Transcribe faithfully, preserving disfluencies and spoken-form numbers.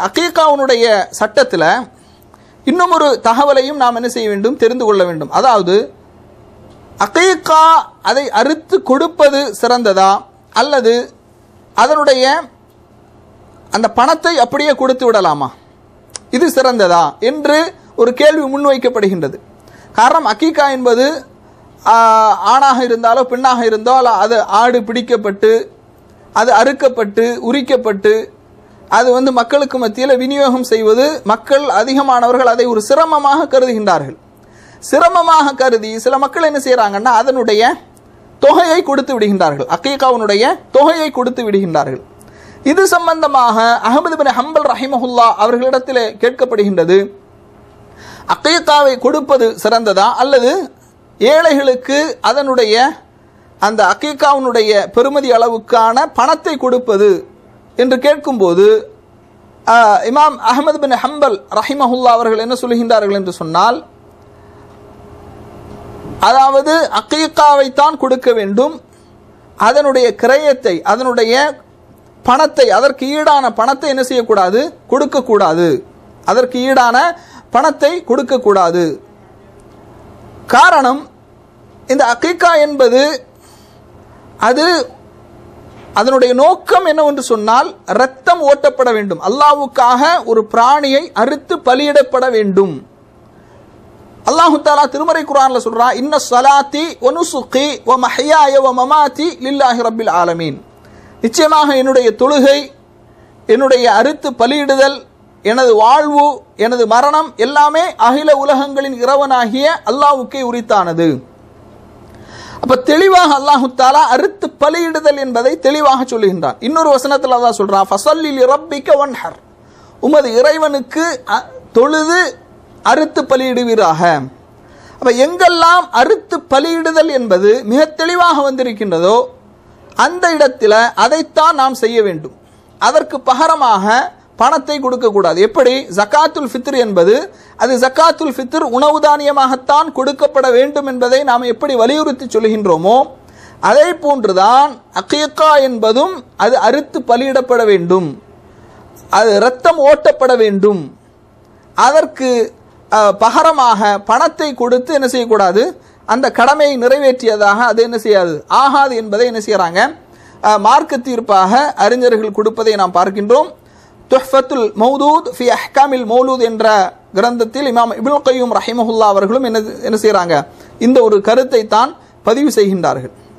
அகீகாவுடைய சட்டத்தில் இன்னும் ஒரு தகவலையும் நாம் என்ன செய்ய வேண்டும், தெரிந்து கொள்ள வேண்டும். அதாவது அகீகா அதை அறுத்து கொடுப்பது சிறந்ததா அல்லது அதனுடைய அந்த பணத்தை அப்படியே கொடுத்து விடலாமா, இது சிறந்ததா என்று ஒரு கேள்வி முன்வைக்கப்படுகின்றது. காரணம், அகீகா என்பது ஆணாக இருந்தாலோ பெண்ணாக இருந்தாலோ அது ஆடு பிடிக்கப்பட்டு அது அறுக்கப்பட்டு உரிக்கப்பட்டு அது வந்து மக்களுக்கு மத்தியில் விநியோகம் செய்வது, மக்கள் அதிகமானவர்கள் அதை ஒரு சிரமமாக கருதுகின்றார்கள். சிரமமாக கருதி சில மக்கள் என்ன செய்கிறாங்கன்னா அதனுடைய தொகையை கொடுத்து விடுகின்றார்கள், அகீகாவுடைய தொகையை கொடுத்து விடுகின்றார்கள். இது சம்பந்தமாக அஹ்மது பின் ஹம்பல் ரஹிமஹுல்லா அவர்களிடத்தில் கேட்கப்படுகின்றது, அகீகாவை கொடுப்பது சிறந்ததா அல்லது ஏழைகளுக்கு அதனுடைய அந்த அகீகாவுடைய பெருமதி அளவுக்கான பணத்தை கொடுப்பது என்று கேட்கும்போது இமாம் அஹ்மது பின் ஹம்பல் ரஹிமஹுல்லா அவர்கள் என்ன சொல்கின்றார்கள் என்று சொன்னால், அதாவது அகீகாவைத்தான் கொடுக்க வேண்டும், அதனுடைய கிரயத்தை அதனுடைய பணத்தை அதற்கு ஈடான பணத்தை என்ன செய்யக்கூடாது, கொடுக்கக்கூடாது, அதற்கு ஈடான பணத்தை கொடுக்கக்கூடாது. காரணம், இந்த அகீகா என்பது அது அதனுடைய நோக்கம் என்னவென்று சொன்னால் இரத்தம் ஓட்டப்பட வேண்டும், அல்லாஹ்வுக்காக ஒரு பிராணியை அறுத்து பலியிடப்பட வேண்டும். அல்லாஹு தஆலா திருமறை குர்ஆன்ல சொல்றான், இன்ன ஸலாத்தி வ நுசுகி வ மஹ்யாய வ மமாத்தி லில்லாஹி ரப்பில் ஆலமீன், நிச்சயமாக என்னுடைய தொழுகை, என்னுடைய அறுத்து பலியிடுதல், எனது வாழ்வு, எனது மரணம் எல்லாமே அகில உலகங்களின் இறைவனாகிய அல்லாஹ்வுக்கே உரித்தானது. அப்ப தெளிவாக அல்லாஹு தஆலா அறுத்து பலியிடுதல் என்பதை தெளிவாக சொல்லுகின்றான். இன்னொரு வசனத்தில் அல்லாஹ் சொல்றான், ஃபஸல்லி லிரப்பிக வன்ஹர், உமது இறைவனுக்கு தொழுது அறுத்து பலியிடுவீராக. அப்ப எங்கெல்லாம் அறுத்து பலியிடுதல் என்பது மிக தெளிவாக வந்திருக்கின்றதோ அந்த இடத்துல அதைத்தான் நாம் செய்ய வேண்டும், அதற்கு பகரமாக பணத்தை கொடுக்கக்கூடாது. எப்படி ஜக்காத்துல் ஃபித்ர் என்பது அது ஜக்காத்துல் ஃபித்ர் உணவு தானியமாகத்தான் கொடுக்கப்பட வேண்டும் என்பதை நாம் எப்படி வலியுறுத்தி சொல்கின்றோமோ அதே போன்றுதான் அகீகா என்பதும் அது அறுத்து பலியிடப்பட வேண்டும், அது இரத்தம் ஓட்டப்பட வேண்டும். அதற்கு பகரமாக பணத்தை கொடுத்து என்ன செய்யக்கூடாது, அந்த கடமையை நிறைவேற்றியதாக அது என்ன செய்யாது, ஆகாது என்பதை என்ன செய்யறாங்க மார்க்க தீர்ப்பாக அறிஞர்கள் கொடுப்பதை நாம் பார்க்கின்றோம். துஹ்ஃபத்துல் மௌதூத் ஃபி அஹ்காமில் மௌலூத் என்ற கிரந்தத்தில் இமாம் இப்னுல் கய்யூம் ரஹிமஹுல்லா அவர்களும் என்ன என்ன செய்யறாங்க, இந்த ஒரு கருத்தை தான் பதிவு செய்கின்றார்கள்.